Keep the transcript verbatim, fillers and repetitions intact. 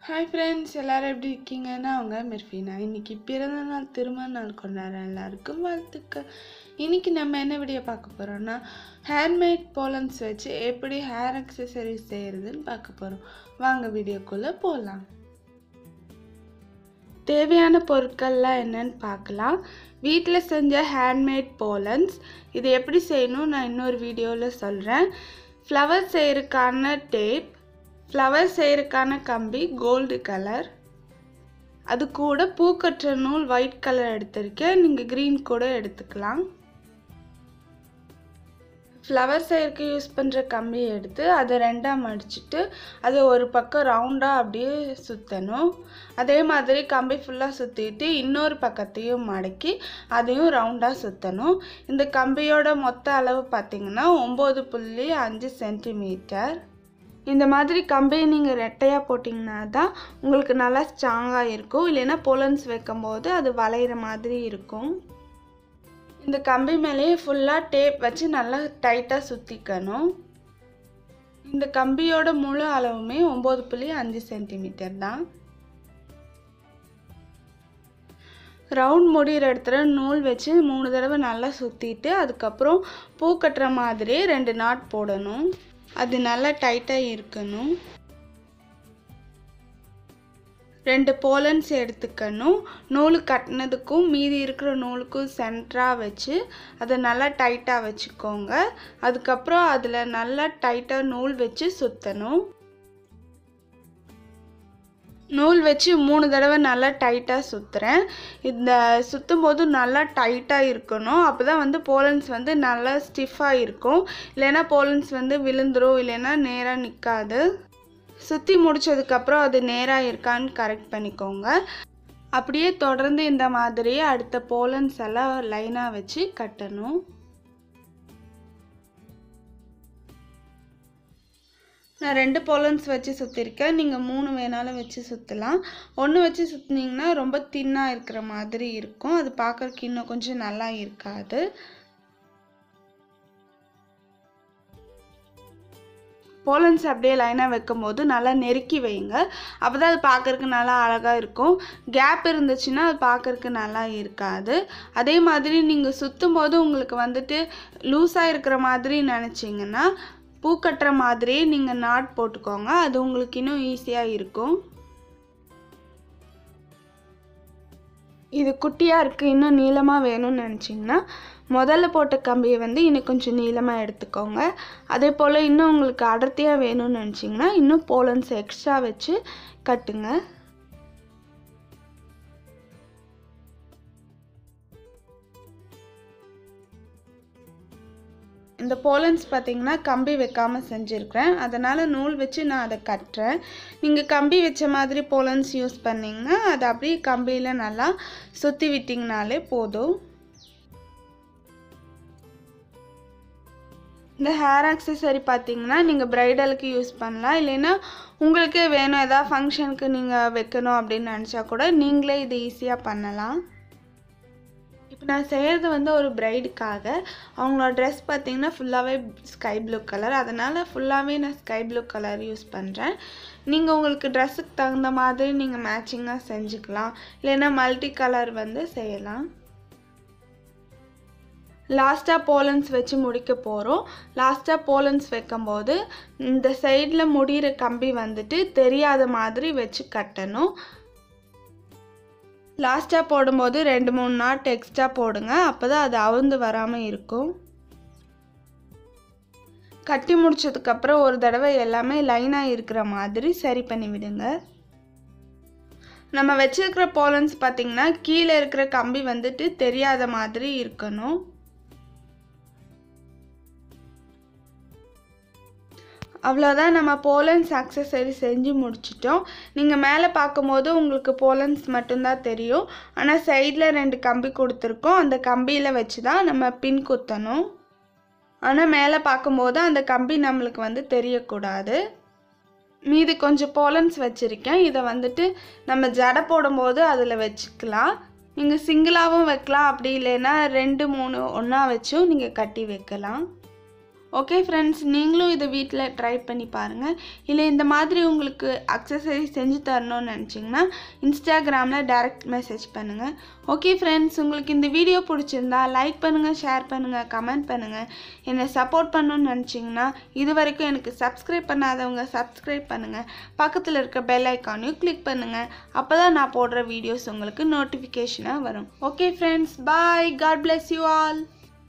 Hi friends, எல்லோரும் எப்படி இருக்கீங்க? நான் அவங்க மெர்ஃபினா. இன்றைக்கி பிறந்த நாள் திருமண நாள் கொண்டாடுற எல்லாருக்கும் வாழ்த்துக்கள். இன்றைக்கி நம்ம என்ன வீடியோ பார்க்க போகிறோன்னா, ஹேண்ட்மேட் போலன்ஸ் வச்சு எப்படி ஹேர் அக்சசரிஸ் செய்கிறதுன்னு பார்க்க போகிறோம். வாங்க வீடியோக்குள்ளே போகலாம். தேவையான பொருட்கள்லாம் என்னன்னு பார்க்கலாம். வீட்டில் செஞ்ச ஹேண்ட்மேட் போலன்ஸ், இது எப்படி செய்யணும் நான் இன்னொரு வீடியோவில் சொல்கிறேன். ஃப்ளவர் செய்கிறதுக்கான டேப், ஃப்ளவர் செய்கிறதுக்கான கம்பி கோல்டு கலர், அது கூட பூக்கட்டுற நூல் ஒயிட் கலர் எடுத்திருக்கேன். நீங்கள் க்ரீன் கூட எடுத்துக்கலாம். ஃப்ளவர் செய்கிறதுக்கு யூஸ் பண்ணுற கம்பி எடுத்து அதை ரெண்டாக மடிச்சுட்டு அதை ஒரு பக்கம் ரவுண்டாக அப்படியே சுற்றணும். அதே மாதிரி கம்பி ஃபுல்லாக சுற்றிட்டு இன்னொரு பக்கத்தையும் மடக்கி அதையும் ரவுண்டாக சுற்றணும். இந்த கம்பியோட மொத்த அளவு பார்த்திங்கன்னா ஒம்பது புள்ளி அஞ்சு சென்டிமீட்டர். இந்த மாதிரி கம்பியை நீங்கள் ரெட்டையாக போட்டிங்கன்னா தான் உங்களுக்கு நல்லா ஸ்ட்ராங்காக இருக்கும். இல்லைன்னா போலன்ஸ் வைக்கும்போது அது வளையிற மாதிரி இருக்கும். இந்த கம்பி மேலேயே ஃபுல்லாக டேப் வச்சு நல்லா டைட்டாக சுற்றிக்கணும். இந்த கம்பியோட முழு அளவுமே ஒம்பது புள்ளி அஞ்சு சென்டிமீட்டர் தான். ரவுண்ட் முடிகிற இடத்துல நூல் வச்சு மூணு தடவை நல்லா சுற்றிட்டு அதுக்கப்புறம் பூ கட்டுற மாதிரி ரெண்டு நாட் போடணும். அது நல்லா டைட்டாக இருக்கணும். ரெண்டு போலன்ஸ் எடுத்துக்கணும். நூல் கட்டினதுக்கும் மீதி இருக்கிற நூலுக்கும் சென்டராக வச்சு அதை நல்லா டைட்டாக வச்சுக்கோங்க. அதுக்கப்புறம் அதில் நல்லா டைட்டாக நூல் வச்சு சுற்றணும். நூல் வச்சு மூணு தடவை நல்லா டைட்டாக சுற்றுறேன். இந்த சுற்றும் போது நல்லா டைட்டாக இருக்கணும். அப்போ தான் வந்து போலன்ஸ் வந்து நல்லா ஸ்டிஃபாக இருக்கும். இல்லைன்னா போலன்ஸ் வந்து விழுந்துடும், இல்லைன்னா நேராக நிற்காது. சுற்றி முடித்ததுக்கப்புறம் அது நேராக இருக்கான்னு கரெக்ட் பண்ணிக்கோங்க. அப்படியே தொடர்ந்து இந்த மாதிரியே அடுத்த போலன்ஸ் எல்லாம் லைனாக வச்சு கட்டணும். நான் ரெண்டு போலன்ஸ் வச்சு சுற்றிருக்கேன். நீங்கள் மூணு வேணாலும் வச்சு சுற்றலாம். ஒன்று வச்சு சுற்றினீங்கன்னா ரொம்ப தின்னாக இருக்கிற மாதிரி இருக்கும். அது பார்க்குறதுக்கு இன்னும் கொஞ்சம் நல்லா இருக்காது. போலன்ஸ் அப்படியே லைனாக வைக்கும் போது நல்லா நெருக்கி வைங்க. அப்போ தான் அது பார்க்குறதுக்கு நல்லா அழகாக இருக்கும். கேப் இருந்துச்சுன்னா அது பார்க்குறதுக்கு நல்லா இருக்காது. அதே மாதிரி நீங்கள் சுற்றும் போது உங்களுக்கு வந்துட்டு லூஸாக இருக்கிற மாதிரி நினச்சிங்கன்னா பூ கட்டுற மாதிரியே நீங்கள் நாட் போட்டுக்கோங்க. அது உங்களுக்கு இன்னும் ஈஸியாக இருக்கும். இது குட்டியாக இருக்குது, இன்னும் நீளமாக வேணும்னு நினச்சிங்கன்னா முதல்ல போட்ட கம்பியை வந்து இன்னும் கொஞ்சம் நீளமாக எடுத்துக்கோங்க. அதே போல் இன்னும் உங்களுக்கு அடர்த்தியாக வேணும்னு நினச்சிங்கன்னா இன்னும் போலன்ஸ் எக்ஸ்ட்ரா வச்சு கட்டுங்க. இந்த போலன்ஸ் பார்த்திங்கன்னா கம்பி வைக்காமல் செஞ்சுருக்கிறேன். அதனால் நூல் வச்சு நான் அதை கட்டுறேன். நீங்கள் கம்பி வச்ச மாதிரி போலன்ஸ் யூஸ் பண்ணிங்கன்னா அதை அப்படியே கம்பியில் நல்லா சுற்றி விட்டிங்கனாலே போதும். இந்த ஹேர் ஆக்சசரி பார்த்திங்கன்னா நீங்கள் ப்ரைடலுக்கு யூஸ் பண்ணலாம். இல்லைன்னா உங்களுக்கே வேணும், எதாவது ஃபங்க்ஷனுக்கு நீங்கள் வைக்கணும் அப்படின்னு நினச்சா கூட நீங்களே இது ஈஸியாக பண்ணலாம். இப்போ நான் செய்கிறது வந்து ஒரு ப்ரைடுக்காக. அவங்களோட ட்ரெஸ் பார்த்திங்கன்னா ஃபுல்லாகவே ஸ்கை ப்ளூ கலர். அதனால் ஃபுல்லாகவே நான் ஸ்கை ப்ளூ கலர் யூஸ் பண்ணுறேன். நீங்கள் உங்களுக்கு ட்ரெஸ்ஸுக்கு தகுந்த மாதிரி நீங்கள் மேட்சிங்காக செஞ்சுக்கலாம். இல்லைன்னா மல்டி கலர் வந்து செய்யலாம். லாஸ்ட்டாக போலன்ஸ் வச்சு முடிக்க போகிறோம். லாஸ்ட்டாக போலன்ஸ் வைக்கும்போது இந்த சைடில் முடிகிற கம்பி வந்துட்டு தெரியாத மாதிரி வச்சு கட்டணும். லாஸ்ட்டாக போடும்போது ரெண்டு மூணு நாட் எக்ஸ்ட்ரா போடுங்க. அப்போ தான் அது அவுந்து வராமல் இருக்கும். கட்டி முடிச்சதுக்கப்புறம் ஒரு தடவை எல்லாமே லைனாக இருக்கிற மாதிரி சரி பண்ணி விடுங்க. நம்ம வச்சுருக்கிற போலன்ஸ் பார்த்திங்கன்னா கீழே இருக்கிற கம்பி வந்துட்டு தெரியாத மாதிரி இருக்கணும். அவ்வளோதான், நம்ம போலன்ஸ் அக்சசரி செஞ்சு முடிச்சிட்டோம். நீங்கள் மேலே பார்க்கும்போது உங்களுக்கு போலன்ஸ் மட்டும்தான் தெரியும். ஆனால் சைடில் ரெண்டு கம்பி கொடுத்துருக்கோம். அந்த கம்பியில் வச்சு தான் நம்ம பின் குத்தணும். ஆனால் மேலே பார்க்கும்போது அந்த கம்பி நம்மளுக்கு வந்து தெரியக்கூடாது. மீதி கொஞ்சம் போலன்ஸ் வச்சுருக்கேன். இதை வந்துட்டு நம்ம ஜடை போடும்போது அதில் வச்சுக்கலாம். நீங்கள் சிங்கிளாகவும் வைக்கலாம். அப்படி இல்லைன்னா ரெண்டு மூணு ஒன்றா வச்சும் நீங்கள் கட்டி வைக்கலாம். ஓகே ஃப்ரெண்ட்ஸ், நீங்களும் இதை வீட்டில் ட்ரை பண்ணி பாருங்கள். இல்லை இந்த மாதிரி உங்களுக்கு எக்ஸசைஸ் செஞ்சு தரணும்னு நினச்சிங்கன்னா இன்ஸ்டாகிராமில் டைரக்ட் மெசேஜ் பண்ணுங்கள். ஓகே ஃப்ரெண்ட்ஸ், உங்களுக்கு இந்த வீடியோ பிடிச்சிருந்தா லைக் பண்ணுங்கள், ஷேர் பண்ணுங்கள், கமெண்ட் பண்ணுங்கள். என்னை சப்போர்ட் பண்ணணும்னு நினச்சிங்கன்னா இது வரைக்கும் எனக்கு சப்ஸ்கிரைப் பண்ணாதவங்க சப்ஸ்கிரைப் பண்ணுங்கள். பக்கத்தில் இருக்க பெல் ஐக்கானையும் கிளிக் பண்ணுங்கள். அப்போ தான் நான் போடுற வீடியோஸ் உங்களுக்கு நோட்டிஃபிகேஷனாக வரும். Okay friends, bye. God bless you all.